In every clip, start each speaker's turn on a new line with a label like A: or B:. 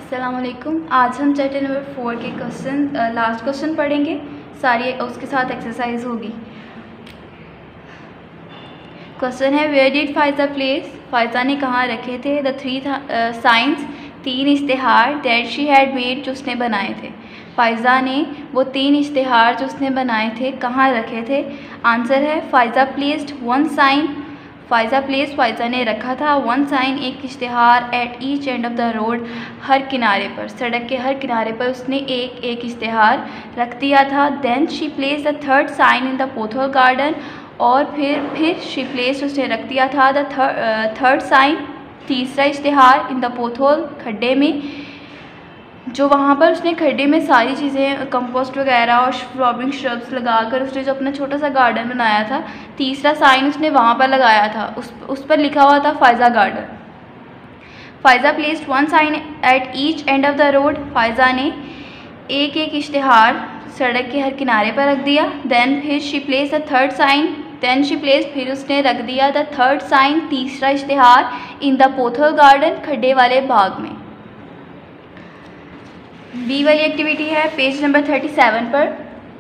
A: अस्सलामुअलैकुम। आज हम चैप्टर नंबर 4 के लास्ट क्वेश्चन पढ़ेंगे। सारी उसके साथ एक्सरसाइज होगी। क्वेश्चन है, where did Faiza place, Faiza ने कहाँ रखे थे द 3 साइंस, 3 इश्तिहार दैट शी हैड मेड, जो उसने बनाए थे। फायजा ने वो 3 इश्तिहार जो उसने बनाए थे कहाँ रखे थे। आंसर है फायजा प्लेस्ड 1 साइन, फायजा ने रखा था 1 साइन, एक इश्तिहार at each end of the road, हर किनारे पर, सड़क के हर किनारे पर उसने एक इश्तिहार रख दिया था। Then she place the 3rd sign in the pothole garden, और फिर शी प्लेस उसने रख दिया था द 3rd साइन, तीसरा इश्तिहार इन द पोथोल, खड्डे में, जो वहाँ पर उसने खड्डे में सारी चीज़ें कंपोस्ट वगैरह और फ्लावरिंग श्रब्स लगाकर उसने जो अपना छोटा सा गार्डन बनाया था, तीसरा साइन उसने वहाँ पर लगाया था, उस पर लिखा हुआ था Faiza garden. Faiza placed 1 sign at each end of the road, Faiza ने एक इश्तिहार सड़क के हर किनारे पर रख दिया। देन फिर she place the 3rd sign, फिर उसने रख दिया द 3rd साइन, तीसरा इश्तिहार इन द पोथल गार्डन, खड्डे वाले बाग में। बी वाली एक्टिविटी है पेज नंबर 37 पर।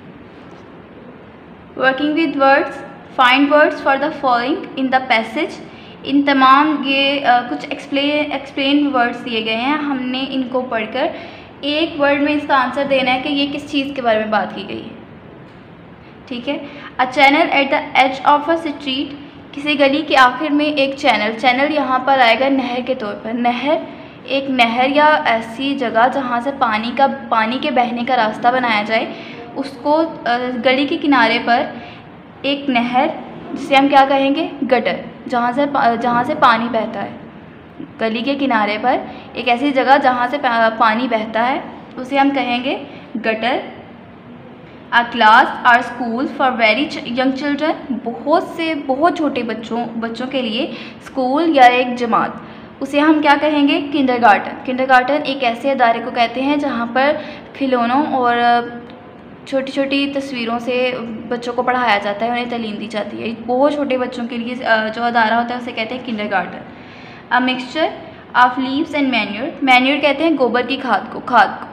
A: Working with words, find words for the following in the passage. इन तमाम ये कुछ एक्सप्लेन वर्ड्स दिए गए हैं, हमने इनको पढ़कर एक वर्ड में इसका आंसर देना है कि ये किस चीज़ के बारे में बात की गई है। ठीक है। A channel at the edge of a street, किसी गली के आखिर में एक चैनल यहाँ पर आएगा नहर के तौर पर। एक नहर या ऐसी जगह जहाँ से पानी के बहने का रास्ता बनाया जाए, उसको गली के किनारे पर एक नहर, जिसे हम क्या कहेंगे, गटर, जहाँ से पानी बहता है। गली के किनारे पर एक ऐसी जगह जहाँ से पानी बहता है, उसे हम कहेंगे gutter. A class or school for very young children, बहुत छोटे बच्चों के लिए स्कूल या एक जमात, उसे हम क्या कहेंगे, किंडरगार्टन एक ऐसे अदारे को कहते हैं जहाँ पर खिलौनों और छोटी छोटी तस्वीरों से बच्चों को पढ़ाया जाता है, उन्हें तालीम दी जाती है। बहुत छोटे बच्चों के लिए जो अदारा होता है उसे कहते हैं kindergarten. A mixture of leaves and manure कहते हैं गोबर की खाद को,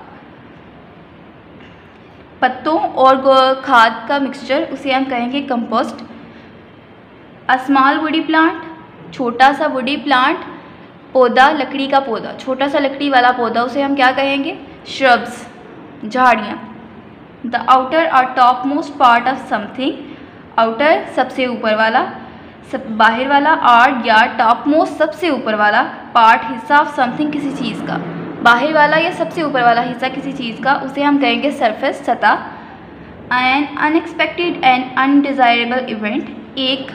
A: पत्तों और खाद का मिक्सचर, उसे हम कहेंगे compost. A small woody plant, छोटा सा वुडी प्लांट, पौधा, लकड़ी का पौधा, छोटा सा लकड़ी वाला पौधा, उसे हम क्या कहेंगे, श्रब्स, झाड़ियाँ। द आउटर और topmost part of something, outer सबसे ऊपर वाला, बाहर वाला, और या टॉप मोस्ट सबसे ऊपर वाला, पार्ट हिस्सा ऑफ समथिंग किसी चीज़ का, बाहर वाला या सबसे ऊपर वाला हिस्सा किसी चीज़ का, उसे हम कहेंगे सरफेस, सतह। An unexpected and undesirable event, एक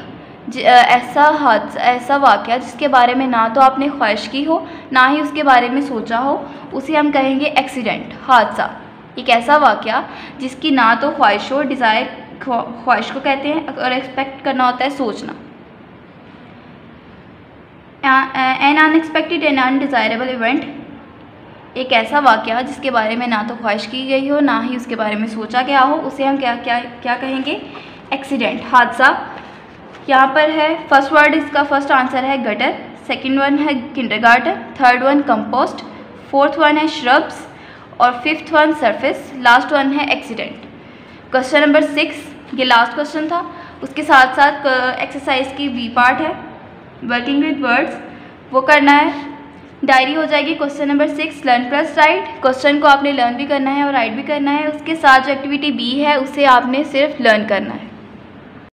A: ऐसा वाक़या जिसके बारे में ना तो आपने ख्वाहिश की हो ना ही उसके बारे में सोचा हो, उसे हम कहेंगे एक्सीडेंट, हादसा। एक ऐसा वाक़या जिसकी ना तो ख्वाहिश हो, डिज़ायर ख्वाहिश को कहते हैं, और एक्सपेक्ट करना होता है सोचना। An unexpected and undesirable event, एक ऐसा वाक़या जिसके बारे में ना तो ख्वाहिश की गई हो ना ही उसके बारे में सोचा गया हो, उसे हम क्या कहेंगे, एक्सीडेंट, हादसा। यहाँ पर है फर्स्ट वर्ड, इसका फर्स्ट आंसर है गटर, सेकंड वन है kindergarten, third one compost, fourth one है श्रब्स, और fifth one surface, last one है एक्सीडेंट। क्वेश्चन नंबर 6 ये लास्ट क्वेश्चन था, उसके साथ साथ एक्सरसाइज की बी पार्ट है, वर्किंग विद वर्ड्स, वो करना है। डायरी हो जाएगी question number 6 learn plus write, question को आपने लर्न भी करना है और राइट भी करना है। उसके साथ जो एक्टिविटी बी है उसे आपने सिर्फ लर्न करना है।